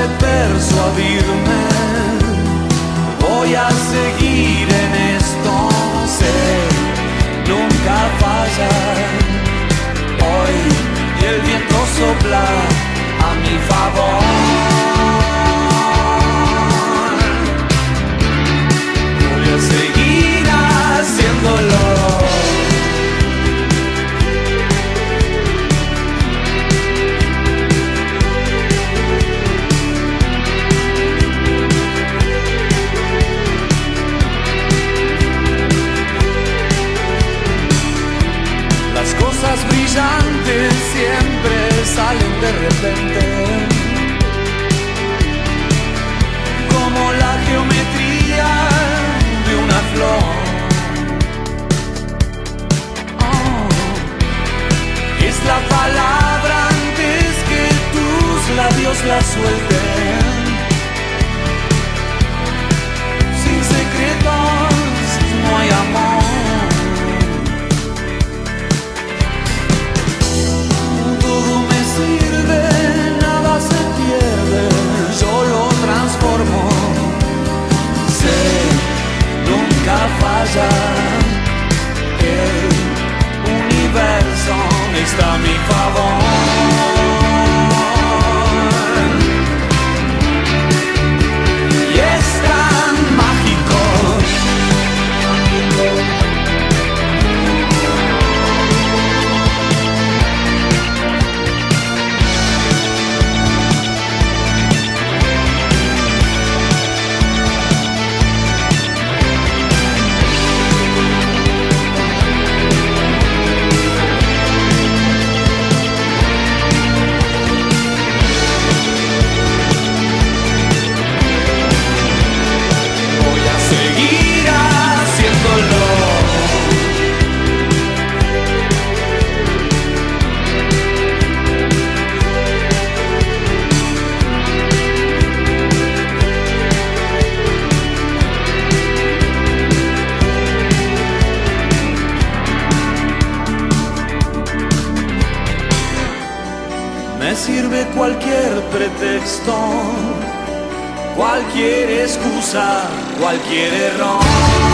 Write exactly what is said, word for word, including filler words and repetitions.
de persuadirme. Voy a seguir en esto, sé, nunca falla. Hoy el viento sopla a mi favor. Voy a seguir haciéndolo. Cosas brillantes siempre salen de repente, como la geometría de una flor. Oh, es la palabra antes que tus labios la suelten. Sin secretos no hay amor. Sé, nunca falla, el universo está a mi favor. Y es tan mágico. Me sirve cualquier pretexto, cualquier excusa, cualquier error.